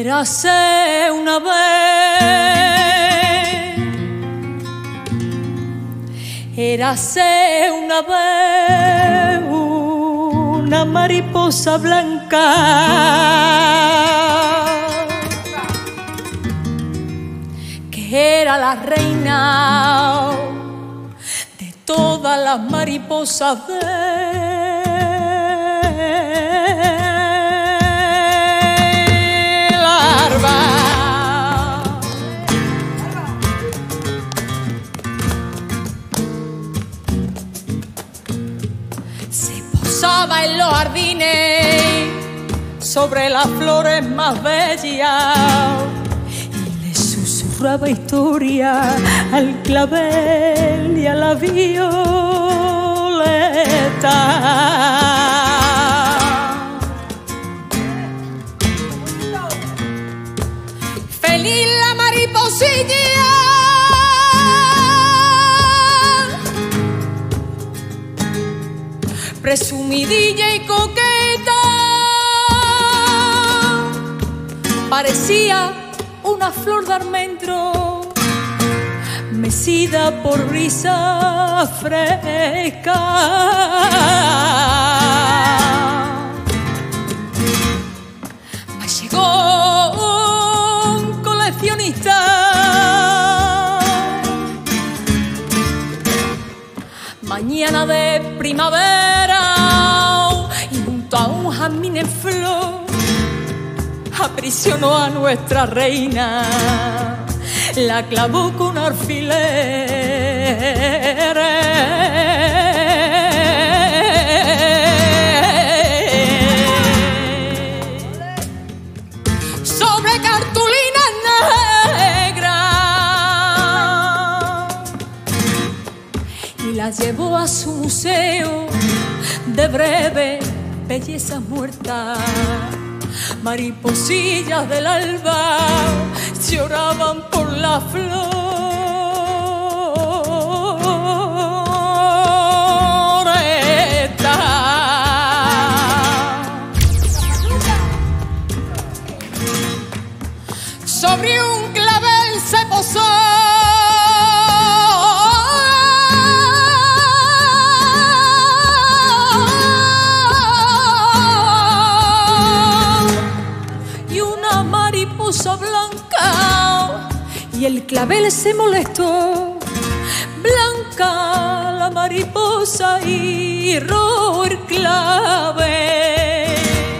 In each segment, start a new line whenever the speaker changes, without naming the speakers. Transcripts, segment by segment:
Érase una vez, érase una vez una mariposa blanca que era la reina de todas las mariposas del arba. Se posaba en los jardines sobre las flores más bellas y le susurraba historia al clavel y a la violeta. Feliz la mariposilla, presumidilla y coqueta, parecía una flor de almendro mecida por brisa fresca. Mas llegó un coleccionista mañana de primavera y junto a un jazmín en flor aprisionó a nuestra reina, la clavó con alfileres sobre cartulinas negras y la llevó a su museo de breve belleza muerta. Mariposillas del alba lloraban por la floresta. Sobre un clavel se posó blanca y el clavel se molestó. Blanca la mariposa y rojo el clavel,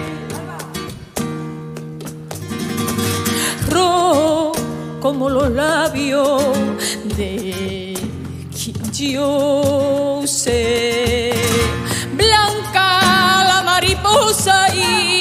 rojo como los labios de quien yo sé. Blanca la mariposa y